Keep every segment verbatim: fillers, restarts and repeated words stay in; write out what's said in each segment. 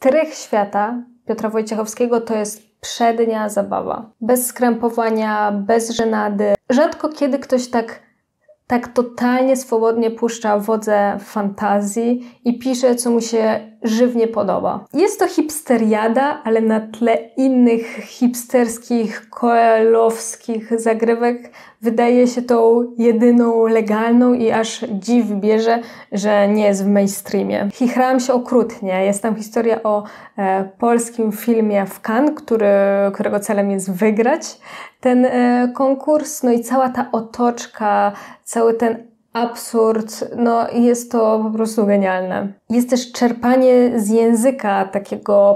Strych świata Piotra Wojciechowskiego to jest przednia zabawa. Bez skrępowania, bez żenady. Rzadko kiedy ktoś tak, tak totalnie swobodnie puszcza wodze fantazji i pisze, co mu się żywnie podoba. Jest to hipsteriada, ale na tle innych hipsterskich, koelowskich zagrywek wydaje się tą jedyną legalną i aż dziw bierze, że nie jest w mainstreamie. Chichrałam się okrutnie. Jest tam historia o e, polskim filmie w Cannes, który, którego celem jest wygrać ten e, konkurs. No i cała ta otoczka, cały ten absurd, no jest to po prostu genialne. Jest też czerpanie z języka takiego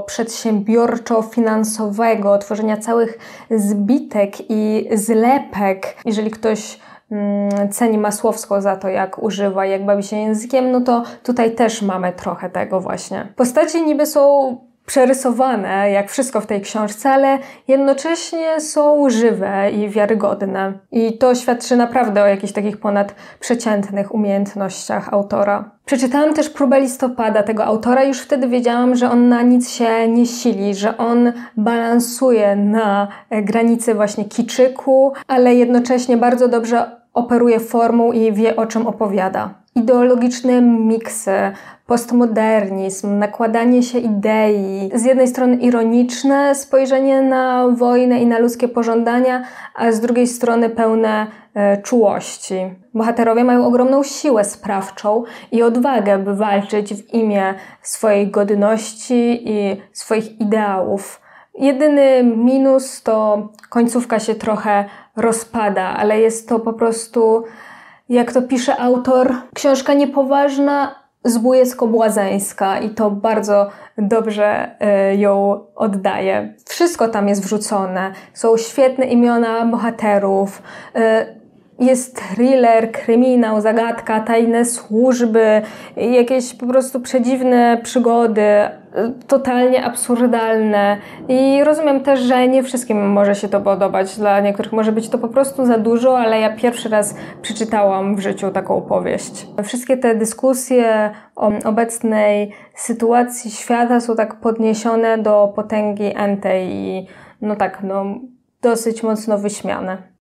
przedsiębiorczo-finansowego, tworzenia całych zbitek i zlepek. Jeżeli ktoś mm, ceni Masłowską za to, jak używa, jak bawi się językiem, no to tutaj też mamy trochę tego właśnie. Postacie niby są przerysowane, jak wszystko w tej książce, ale jednocześnie są żywe i wiarygodne. I to świadczy naprawdę o jakichś takich ponadprzeciętnych umiejętnościach autora. Przeczytałam też Próbę listopada tego autora i już wtedy wiedziałam, że on na nic się nie sili, że on balansuje na granicy właśnie kiczyku, ale jednocześnie bardzo dobrze operuje formą i wie, o czym opowiada. Ideologiczne miksy, postmodernizm, nakładanie się idei. Z jednej strony ironiczne spojrzenie na wojnę i na ludzkie pożądania, a z drugiej strony pełne e, czułości. Bohaterowie mają ogromną siłę sprawczą i odwagę, by walczyć w imię swojej godności i swoich ideałów. Jedyny minus to końcówka się trochę rozpada, ale jest to po prostu, jak to pisze autor, książka niepoważna, zbójecko-błazeńska i to bardzo dobrze y, ją oddaje. Wszystko tam jest wrzucone. Są świetne imiona bohaterów, y, jest thriller, kryminał, zagadka, tajne służby, jakieś po prostu przedziwne przygody, totalnie absurdalne. I rozumiem też, że nie wszystkim może się to podobać. Dla niektórych może być to po prostu za dużo, ale ja pierwszy raz przeczytałam w życiu taką powieść. Wszystkie te dyskusje o obecnej sytuacji świata są tak podniesione do potęgi entej i no tak, no dosyć mocno wyśmiane.